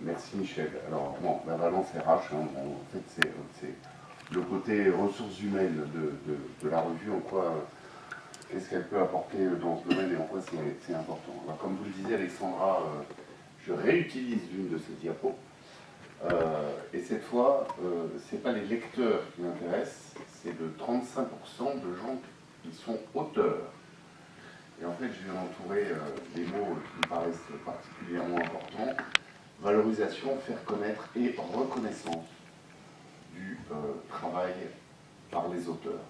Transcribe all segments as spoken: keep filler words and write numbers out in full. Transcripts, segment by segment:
Merci Michel. Alors, bon, la Valence R H, hein, en fait, c'est le côté ressources humaines de, de, de la revue, en quoi, qu'est-ce qu'elle peut apporter dans ce domaine et en quoi c'est important. Alors, comme vous le disiez, Alexandra, euh, je réutilise l'une de ces diapos. Euh, et cette fois, euh, ce n'est pas les lecteurs qui m'intéressent, c'est le trente-cinq pour cent de gens qui sont auteurs. Et en fait, je vais entourer euh, des mots qui me paraissent particulièrement importants. Valorisation, faire connaître et reconnaissance du euh, travail par les auteurs.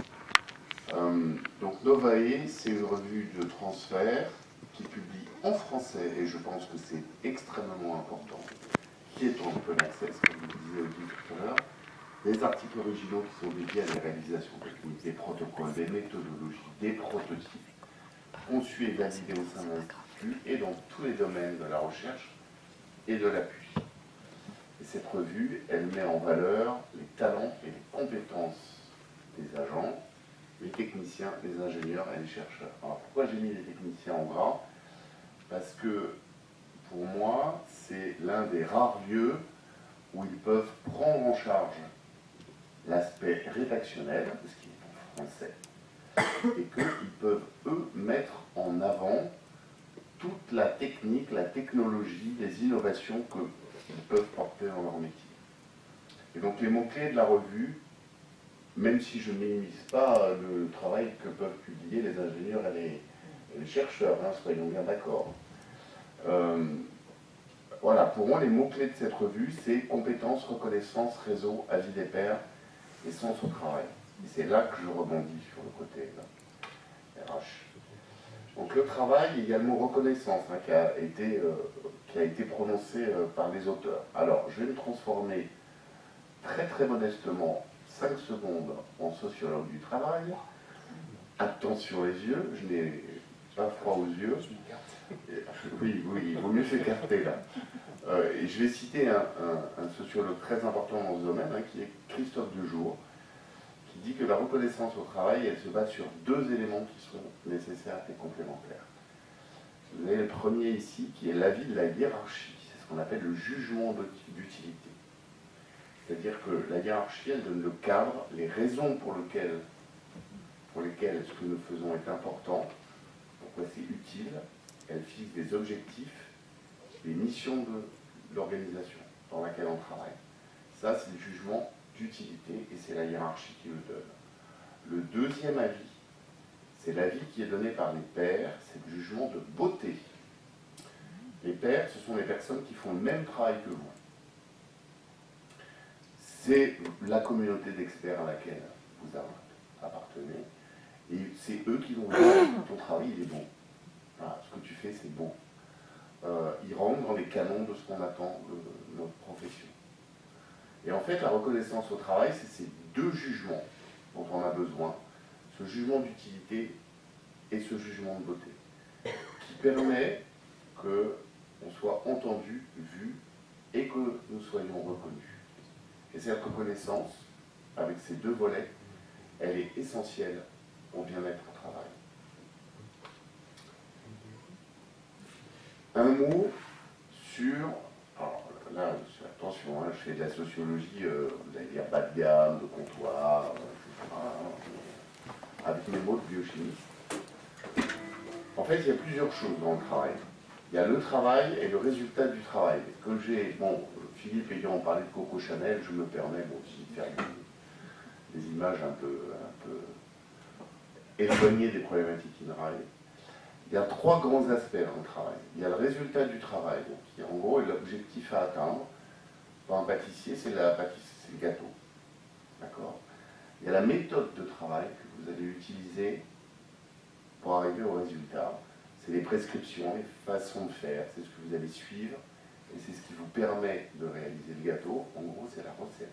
Euh, donc Novae, c'est une revue de transfert qui publie en français, et je pense que c'est extrêmement important, qui est en open access, comme vous le disiez Olivier tout à l'heure, des articles originaux qui sont dédiés à des réalisations techniques, des protocoles, des méthodologies, des prototypes, conçus et validés au sein de l'Institut et dans tous les domaines de la recherche et de l'appui. Et cette revue, elle met en valeur les talents et les compétences des agents, les techniciens, les ingénieurs et les chercheurs. Alors pourquoi j'ai mis les techniciens en gras? Parce que pour moi, c'est l'un des rares lieux où ils peuvent prendre en charge l'aspect rédactionnel, parce qu'il est en français, et qu'ils peuvent, eux, mettre en avant toute la technique, la technologie, les innovations qu'ils peuvent porter dans leur métier. Et donc les mots-clés de la revue, même si je ne minimise pas le travail que peuvent publier les ingénieurs et les, et les chercheurs, hein, soyons bien d'accord. Euh, voilà, pour moi, les mots-clés de cette revue, c'est compétences, reconnaissance, réseau, avis des pairs et sens au travail. Et c'est là que je rebondis sur le côté là, R H. Donc le travail, également reconnaissance, hein, qui, a été, euh, qui a été prononcé euh, par les auteurs. Alors, je vais me transformer très très modestement cinq secondes en sociologue du travail. Attention les yeux, je n'ai pas froid aux yeux. Oui, oui, il vaut mieux s'écarter là. Euh, et je vais citer un, un, un sociologue très important dans ce domaine, hein, qui est Christophe Dejour, qui dit que la reconnaissance au travail, elle se base sur deux éléments qui sont nécessaires et complémentaires. Vous avez le premier ici, qui est l'avis de la hiérarchie, c'est ce qu'on appelle le jugement d'utilité. C'est-à-dire que la hiérarchie, elle donne le cadre, les raisons pour lesquelles, pour lesquelles ce que nous faisons est important, pourquoi c'est utile, elle fixe des objectifs, des missions de l'organisation dans laquelle on travaille. Ça, c'est le jugement d'utilité et c'est la hiérarchie qui le donne. Le deuxième avis, c'est l'avis qui est donné par les pairs, c'est le jugement de beauté. Les pairs, ce sont les personnes qui font le même travail que vous. C'est la communauté d'experts à laquelle vous appartenez et c'est eux qui vont dire que ton travail il est bon. Voilà, ce que tu fais, c'est bon. Euh, ils rentrent dans les canons de ce qu'on attend de notre profession. Et en fait, la reconnaissance au travail, c'est ces deux jugements dont on a besoin, ce jugement d'utilité et ce jugement de beauté, qui permet qu'on soit entendu, vu, et que nous soyons reconnus. Et cette reconnaissance, avec ces deux volets, elle est essentielle au bien-être au travail. Un mot sur, alors là, attention, hein, je fais de la sociologie, euh, vous allez dire bas de gamme, de comptoir, euh, et cetera, hein, avec mes mots de biochimiste. En fait, il y a plusieurs choses dans le travail. Il y a le travail et le résultat du travail. Comme j'ai, bon, Philippe ayant parlé de Coco Chanel, je me permets bon, aussi de faire des, des images un peu, un peu éloignées des problématiques INRAE. Il y a trois grands aspects dans le travail. Il y a le résultat du travail, donc, qui en gros est l'objectif à atteindre. Pour un pâtissier, c'est la pâtisserie, c'est le gâteau. D'accord ? Il y a la méthode de travail que vous allez utiliser pour arriver au résultat. C'est les prescriptions, les façons de faire, c'est ce que vous allez suivre, et c'est ce qui vous permet de réaliser le gâteau. En gros, c'est la recette.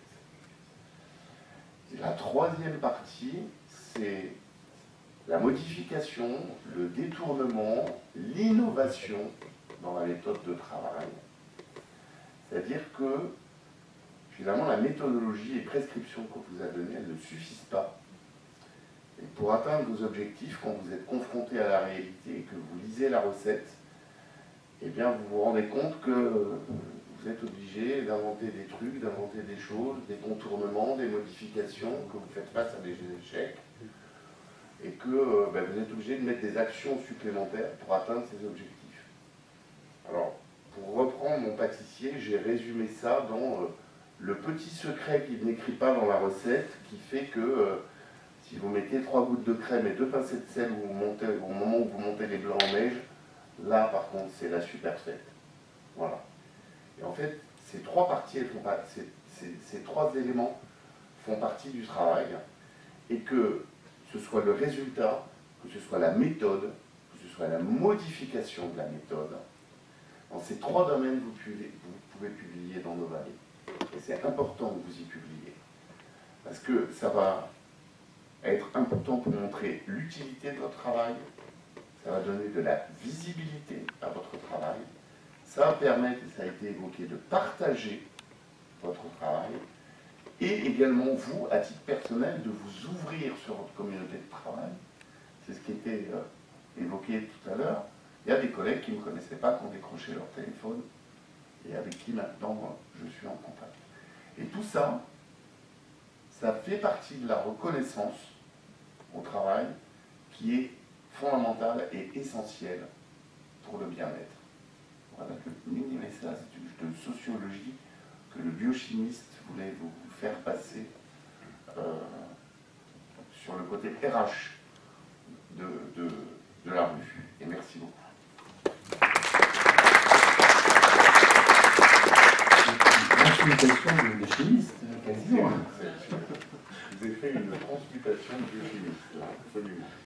Et la troisième partie, c'est la modification, le détournement, l'innovation dans la méthode de travail. C'est-à-dire que, finalement, la méthodologie et les prescriptions qu'on vous a données, elles ne suffisent pas. Et pour atteindre vos objectifs, quand vous êtes confronté à la réalité et que vous lisez la recette, eh bien, vous vous rendez compte que vous êtes obligé d'inventer des trucs, d'inventer des choses, des contournements, des modifications, que vous faites face à des échecs, et que euh, ben, vous êtes obligé de mettre des actions supplémentaires pour atteindre ces objectifs. Alors, pour reprendre mon pâtissier, j'ai résumé ça dans euh, le petit secret qu'il n'écrit pas dans la recette, qui fait que euh, si vous mettez trois gouttes de crème et deux pincées de sel où vous montez, au moment où vous montez les blancs en neige, là par contre c'est la super fête. Voilà. Et en fait, ces trois parties, elles font pas, ces, ces, ces trois éléments font partie du travail, et que ce soit le résultat, que ce soit la méthode, que ce soit la modification de la méthode, dans ces trois domaines, vous pouvez, vous pouvez publier dans nos vallées. Et c'est important que vous y publiez. Parce que ça va être important pour montrer l'utilité de votre travail, ça va donner de la visibilité à votre travail, ça va permettre, et ça a été évoqué, de partager votre travail, et également vous, à titre personnel, de vous ouvrir sur votre communauté de travail. C'est ce qui était euh, évoqué tout à l'heure. Il y a des collègues qui ne me connaissaient pas, qui ont décroché leur téléphone, et avec qui maintenant je suis en contact. Et tout ça, ça fait partie de la reconnaissance au travail qui est fondamentale et essentielle pour le bien-être. Voilà que le mini message de sociologie que le biochimiste voulait vous faire passer euh, sur le côté R H de, de, de la revue. Et merci beaucoup. Transmutation de, de chimiste, quasiment. Vous avez fait une transmutation de biochimiste, absolument.